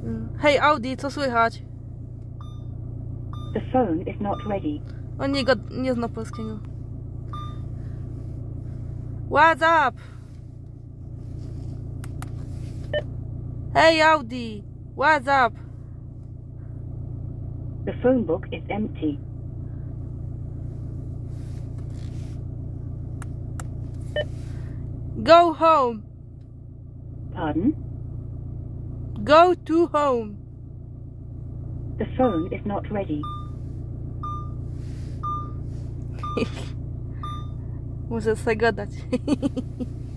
Hej Audi, co słychać? The phone is not ready. On nie zna polskiego. What's up? Hey Audi, what's up? The phone book is empty. Go home. Pardon? Go to home. The phone is not ready. Muszę sobie gadać.